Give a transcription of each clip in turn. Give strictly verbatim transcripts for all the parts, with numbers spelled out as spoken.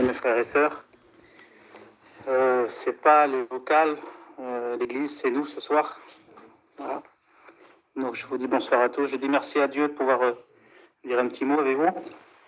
mes frères et sœurs. Euh, c'est pas le local, euh, l'église, c'est nous ce soir. Voilà. Donc je vous dis bonsoir à tous. Je dis merci à Dieu de pouvoir euh, dire un petit mot avec vous.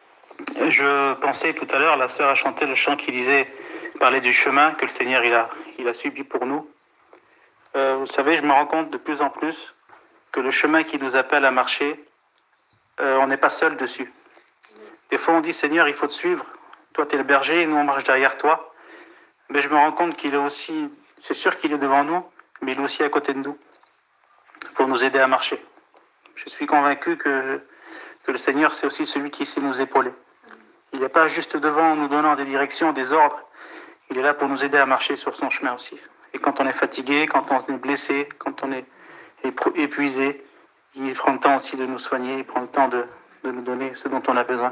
Je pensais tout à l'heure, la sœur a chanté le chant qui disait, parlait du chemin que le Seigneur il a, il a subi pour nous. Euh, vous savez, je me rends compte de plus en plus que le chemin qui nous appelle à marcher, euh, on n'est pas seul dessus. Des fois on dit Seigneur, il faut te suivre. Toi tu es le berger et nous on marche derrière toi. Mais je me rends compte qu'il est aussi, c'est sûr qu'il est devant nous, mais il est aussi à côté de nous pour nous aider à marcher. Je suis convaincu que, que le Seigneur c'est aussi celui qui sait nous épauler. Il n'est pas juste devant en nous donnant des directions, des ordres. Il est là pour nous aider à marcher sur son chemin aussi. Et quand on est fatigué, quand on est blessé, quand on est épuisé, il prend le temps aussi de nous soigner, il prend le temps de, de nous donner ce dont on a besoin.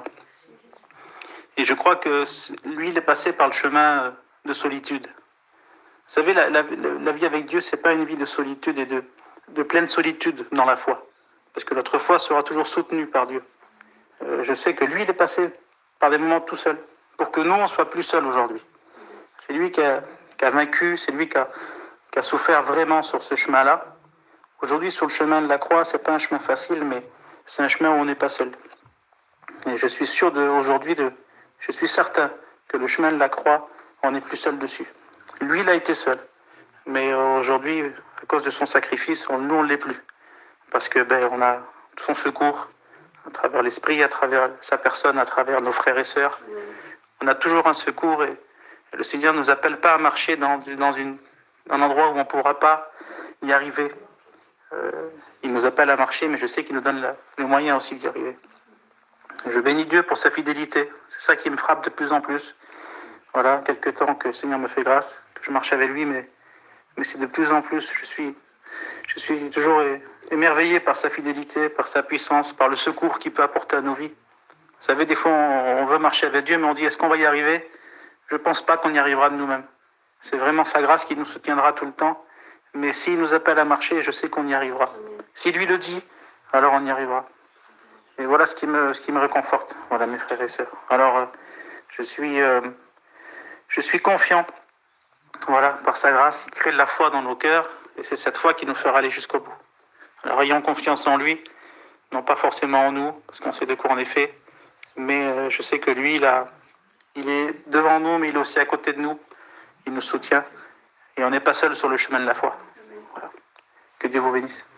Et je crois que lui, il est passé par le chemin de solitude. Vous savez, la, la, la vie avec Dieu, c'est pas une vie de solitude et de, de pleine solitude dans la foi. Parce que notre foi sera toujours soutenue par Dieu. Euh, je sais que lui, il est passé par des moments tout seul, pour que nous, on soit plus seuls aujourd'hui. C'est lui qui a, qui a vaincu, c'est lui qui a, qui a souffert vraiment sur ce chemin-là. Aujourd'hui, sur le chemin de la croix, c'est pas un chemin facile, mais c'est un chemin où on n'est pas seul. Et je suis sûr de, aujourd'hui, de, je suis certain que le chemin de la croix, on n'est plus seul dessus. Lui, il a été seul. Mais aujourd'hui, à cause de son sacrifice, on, nous, on ne l'est plus. Parce que ben, on a son secours à travers l'Esprit, à travers sa personne, à travers nos frères et sœurs. On a toujours un secours et, et le Seigneur ne nous appelle pas à marcher dans, dans une, un endroit où on ne pourra pas y arriver. Euh, il nous appelle à marcher, mais je sais qu'il nous donne la, le moyen aussi d'y arriver. Je bénis Dieu pour sa fidélité. C'est ça qui me frappe de plus en plus. Voilà, quelque temps que le Seigneur me fait grâce, que je marche avec lui, mais, mais c'est de plus en plus, je suis, je suis toujours émerveillé par sa fidélité, par sa puissance, par le secours qu'il peut apporter à nos vies. Vous savez, des fois, on, on veut marcher avec Dieu, mais on dit, est-ce qu'on va y arriver? Je ne pense pas qu'on y arrivera de nous-mêmes. C'est vraiment sa grâce qui nous soutiendra tout le temps. Mais s'il nous appelle à marcher, je sais qu'on y arrivera. Si lui le dit, alors on y arrivera. Et voilà ce qui me, ce qui me réconforte, voilà mes frères et sœurs. Alors, euh, je suis, euh, je suis confiant, voilà, par sa grâce, il crée de la foi dans nos cœurs, et c'est cette foi qui nous fera aller jusqu'au bout. Alors, ayons confiance en lui, non pas forcément en nous, parce qu'on sait de quoi on est fait, mais euh, je sais que lui, il, a, il est devant nous, mais il est aussi à côté de nous, il nous soutient, et on n'est pas seul sur le chemin de la foi. Voilà. Que Dieu vous bénisse.